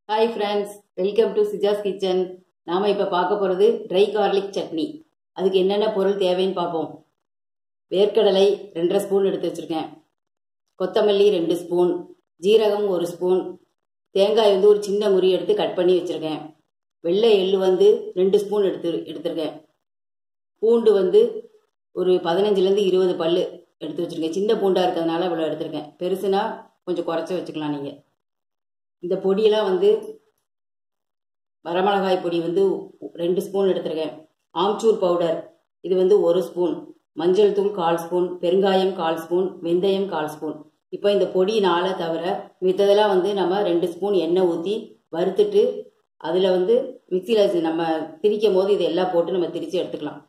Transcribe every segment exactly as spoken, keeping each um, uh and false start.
Hi friends, welcome to Sija's Kitchen. நாம இப்ப பார்க்க போறது dry garlic சட்னி. அதுக்கு என்னென்ன பொருள் தேவைன்னு பார்ப்போம். வேர்க்கடலை ரெண்டரை ஸ்பூன் எடுத்து வச்சிருக்கேன். கொத்தமல்லி ரெண்டு ஸ்பூன், ஜீரகம் ஒரு ஸ்பூன், தேங்காய் வந்து ஒரு சின்ன முறி எடுத்து கட் பண்ணி வச்சிருக்கேன். வெள்ளை எள்ளு வந்து ரெண்டு ஸ்பூன் எடுத்து எடுத்திருக்கேன். பூண்டு வந்து ஒரு பதினஞ்சுல இருந்து இருபது பல்லு எடுத்து வச்சிருக்கேன். சின்ன பூண்டா இருக்கிறதுனால இவ்வளவு எடுத்திருக்கேன். பெருசுனா கொஞ்சம் குறைச்சி வச்சுக்கலாம் நீங்க. இந்த பொடியெல்லாம் வந்து வரமிளகாய் பொடி வந்து ரெண்டு ஸ்பூன் எடுத்திருக்கேன். ஆம்ச்சூர் பவுடர் இது வந்து ஒரு ஸ்பூன், மஞ்சள் தூள் கால் ஸ்பூன், பெருங்காயம் கால் ஸ்பூன், வெந்தயம் கால் ஸ்பூன். இப்போ இந்த பொடி நாளை தவிர மித்ததெல்லாம் வந்து நம்ம ரெண்டு ஸ்பூன் எண்ணெய் ஊற்றி வறுத்துட்டு அதில் வந்து மிக்சியில் நம்ம திரிக்கும் போது இது எல்லாம் போட்டு நம்ம திரித்து எடுத்துக்கலாம்.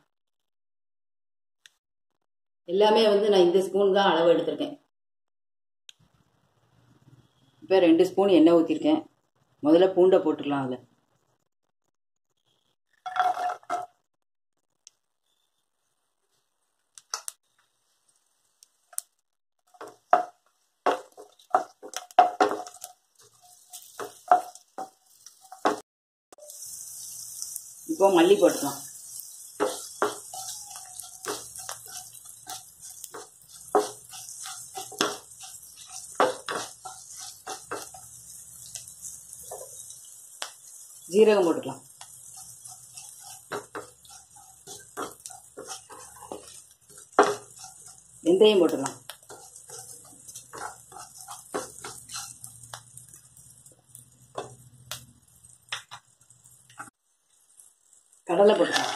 எல்லாமே வந்து நான் இந்த ஸ்பூன் தான் அளவு எடுத்திருக்கேன். இப்போ ரெண்டு ஸ்பூன் எண்ணெய் ஊற்றிருக்கேன். முதல்ல பூண்டை போட்டுக்கலாம். அதில் இப்போ மல்லி போட்டுக்கலாம். ஜீரகம் போட்டுக்கலாம். வெந்தயம் போட்டுக்கலாம். கடலை போட்டுக்கலாம்.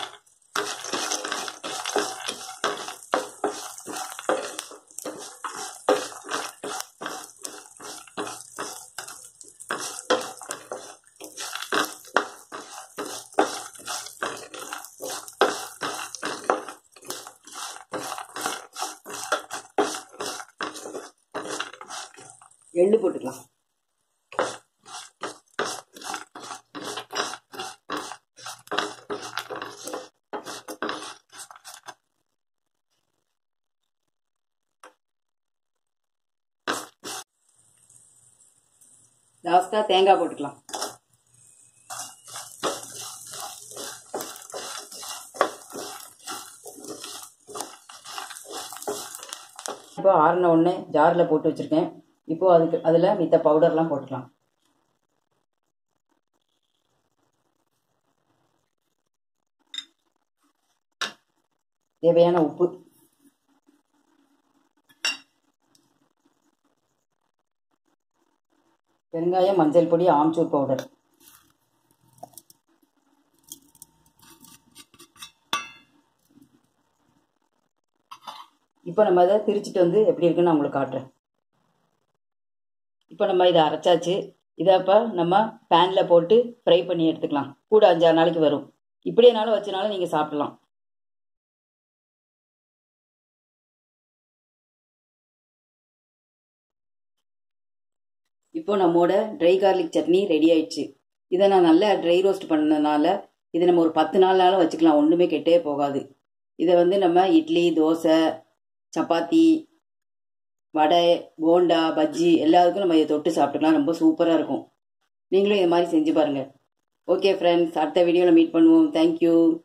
எள்ளு போட்டுக்கலாம். லாஸ்டா தேங்காய் போட்டுக்கலாம். இப்போ ஆறுன உடனே ஜாரில் போட்டு வச்சிருக்கேன். இப்போ அதுக்கு அதில் மித்த பவுடர்லாம் போட்டுக்கலாம். தேவையான உப்பு, பெருங்காயம், மஞ்சள் பொடி, ஆம்ச்சூர் பவுடர். இப்போ நம்ம அதை திரிச்சிட்டு வந்து எப்படி இருக்குன்னு நான் உங்களுக்கு காட்டுறேன். இப்போ நம்ம இதை அரைச்சாச்சு. இதை இப்போ நம்ம பேனில் போட்டு ஃப்ரை பண்ணி எடுத்துக்கலாம். கூட அஞ்சாறு நாளைக்கு வரும். இப்படியேனாலும் வச்சனாலும் நீங்கள் சாப்பிடலாம். இப்போ நம்மோட ட்ரை கார்லிக் சட்னி ரெடி ஆயிடுச்சு. இதை நான் நல்லா ட்ரை ரோஸ்ட் பண்ணதுனால இதை நம்ம ஒரு பத்து நாள்னாலும் வச்சுக்கலாம். ஒன்றுமே கெட்டே போகாது. இதை வந்து நம்ம இட்லி, தோசை, சப்பாத்தி, வடை, போண்டா, பஜ்ஜி எல்லாத்துக்கும் நம்ம இதை தொட்டு சாப்பிட்டுக்கலாம். ரொம்ப சூப்பராக இருக்கும். நீங்களும் இது மாதிரி செஞ்சு பாருங்கள். ஓகே ஃப்ரெண்ட்ஸ், அடுத்த வீடியோவில் மீட் பண்ணுவோம். தேங்க்யூ.